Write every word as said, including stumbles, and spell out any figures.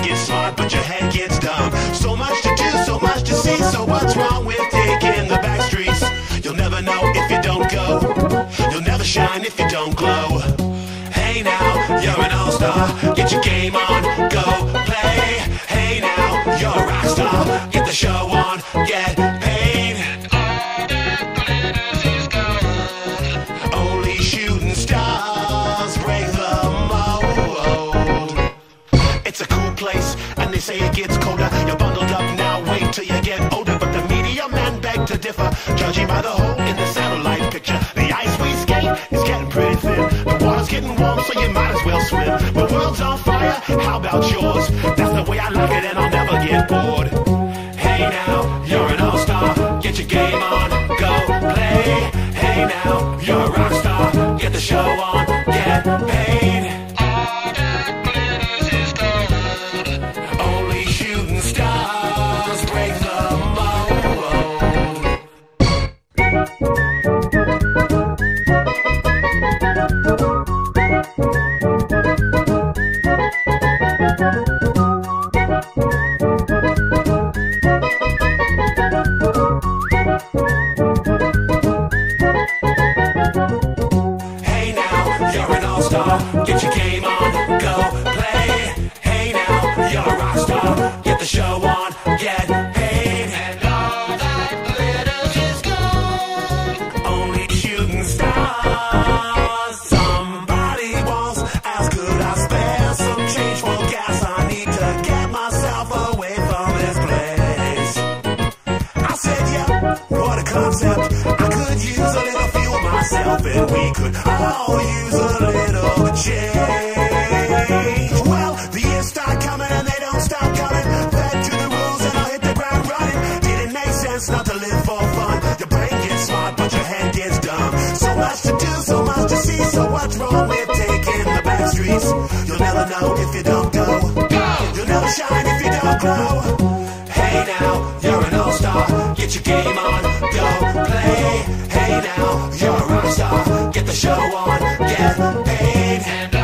gets smart, but your head gets dumb. So much to do, so much to see. So what's wrong with taking the back streets? You'll never know if you don't go. You'll never shine if you don't glow. Hey now, you're an all-star. Get your game on, go play. Hey now, you're a rock star. Get the show on, get paid. And all that glitters is gold. Only shooting stars break the mold. It's a cool place, and they say it gets colder. You're bundled up now, wait till you get older. But the media men beg to differ, judging by the hole in the satellite picture. The ice we skate is getting pretty thin. The water's getting warm, so you might as well swim. The world's on fire, how about yours? That's the way I like it, and I'll never get bored. Hey now, you're an all-star. Get your game on, go play. Hey now, you're a rock star. Get the show on, get paid. All that glitters is gold. Only shooting stars break the mold. Hey now, you're an all-star. Get your game on, go play. Hey now, you're a rock star. Get the show on, get paid. And all that glitters is gold. Only shooting stars. Somebody once asked, could I spare some change for gas? I need to get myself away from this place. I said, yeah, what a concept. I could use a little fuel myself, and we could all use a little change. Well, the years start coming and they don't stop coming. Fed to the rules and I'll hit the ground running. Didn't make sense not to live for fun. Your brain gets smart, but your head gets dumb. So much to do, so much to see. So what's wrong with taking the back streets? You'll never know if you don't go. You'll never shine if you don't glow. Hey now, you're an all-star. Get your game on, go play. Hey now, you're a rock star. Get the show on, get paid. And